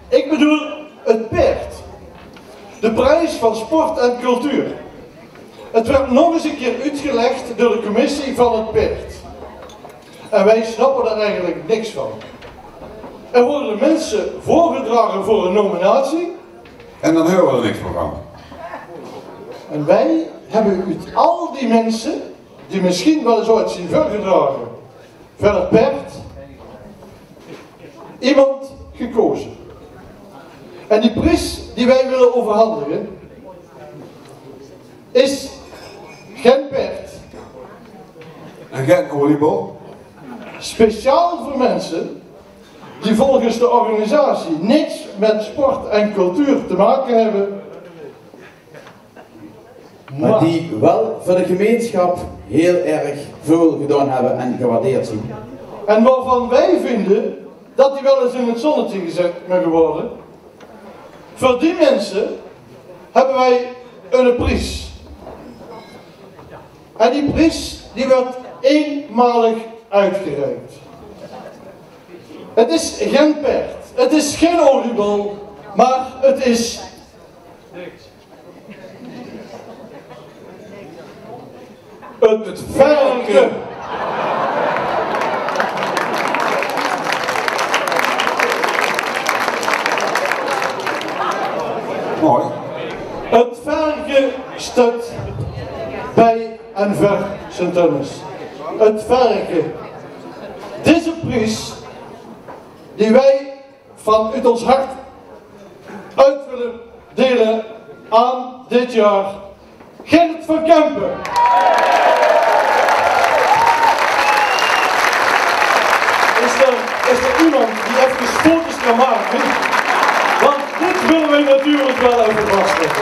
Ik bedoel het PERT. De prijs van sport en cultuur. Het werd nog eens een keer uitgelegd door de commissie van het PERT. En wij snappen daar eigenlijk niks van. Er worden mensen voorgedragen voor een nominatie. En dan horen we er niks meer van. En wij hebben uit al die mensen, die misschien wel eens ooit zien voorgedragen, voor het PERT, iemand gekozen. En die prijs die wij willen overhandigen, is geen PERT. En geen oliebol. Speciaal voor mensen die volgens de organisatie niks met sport en cultuur te maken hebben. Maar die wel voor de gemeenschap heel erg veel gedaan hebben en gewaardeerd zien. En waarvan wij vinden dat die wel eens in het zonnetje gezet mogen worden. Voor die mensen hebben wij een prijs. En die prijs die wordt eenmalig uitgereikt. Het is geen PERT, het is geen oliebol, maar het is het verken. Mooi. Het verken staat bij en ver Sint-Dennis. Het verken. Deze prijs die wij vanuit ons hart uit willen delen aan dit jaar Gerrit van Kempen. Is er iemand die even foto's kan maken? Want dit willen wij natuurlijk wel even vastleggen.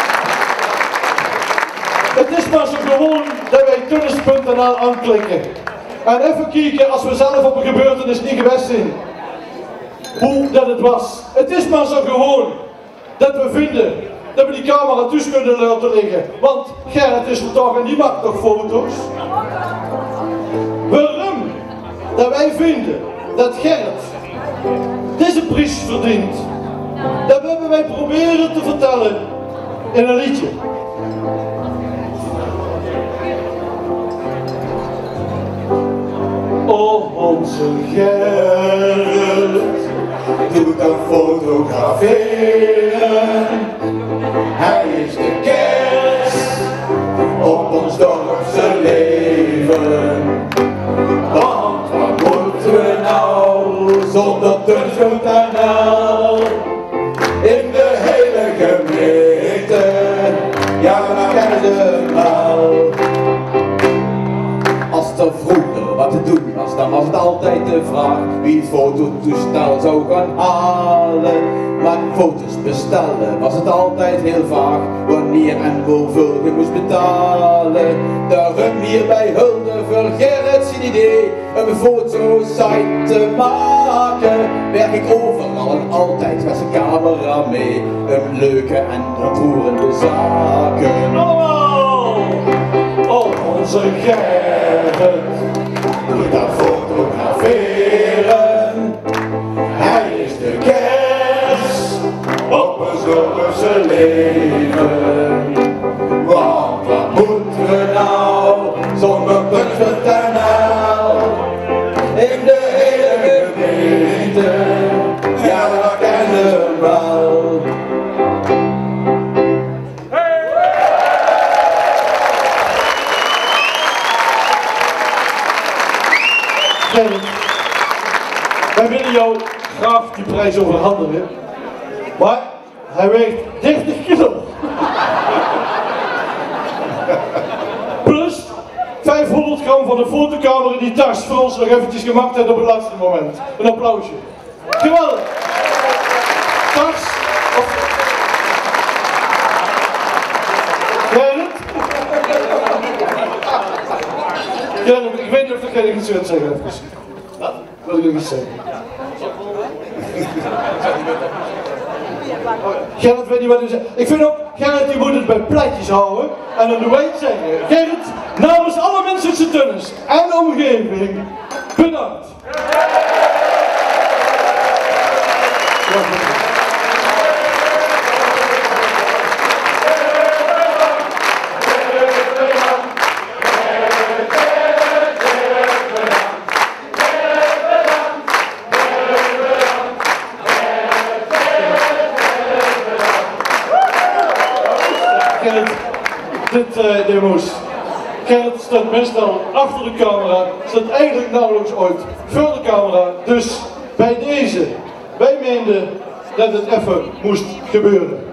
Het is maar zo gewoon dat wij tennis.nl aanklikken. En even kijken als we zelf op een gebeurtenis niet geweest zijn. Hoe dat het was. Het is maar zo gewoon dat we vinden dat we die camera tussen kunnen laten liggen. Want Gerrit is er toch en die maakt toch foto's. Waarom dat wij vinden dat Gerrit deze prijs verdient, dat hebben wij proberen te vertellen in een liedje. Oh, onze Gerrit doet aan fotograferen. Hij is de kers op ons dorpse leven. Want wat moeten we nou zonder tennis.nl? In de hele gemeente, ja, we kennen ze wel. Als er vroeger wat te doen was, dan was het altijd de vraag wie het fototoestel zou gaan halen. Maar foto's bestellen was het altijd heel vaag, wanneer en hoeveel je moest betalen. Daarom hier bij hulde voor Gerrit zijn idee een fotosite te maken. Werk ik overal en altijd met zijn camera mee. Een leuke en ontroerende zaken. Allemaal! Oh, onze Gerrit doet aan fotograferen. Hij is de kers op ons dorpse leven. Want wat moeten we nou zonder tennis.nl? In de hele gemeente, ja, we kennen hem wel. Gerrit, wij willen jou graag die prijs overhandigen, maar hij weegt 30 kilo. Plus 500 gram van de fotocamera die tas voor ons nog eventjes gemaakt heeft op het laatste moment. Een applausje. Geweldig. Tas. Gerrit? Gerrit, ik weet niet of ik iets wil zeggen even. Wat? Wil ik nog iets zeggen? Gerrit weet niet wat hij zegt. Ik vind ook, Gerrit die moet het bij platjes houden. En dan doen wij het zeggen. Gerrit, namens alle mensen in Sint-Dennis en de omgeving, bedankt. dit moest. Gerrit staat meestal achter de camera, staat eigenlijk nauwelijks ooit voor de camera. Dus bij deze, wij meenden dat het even moest gebeuren.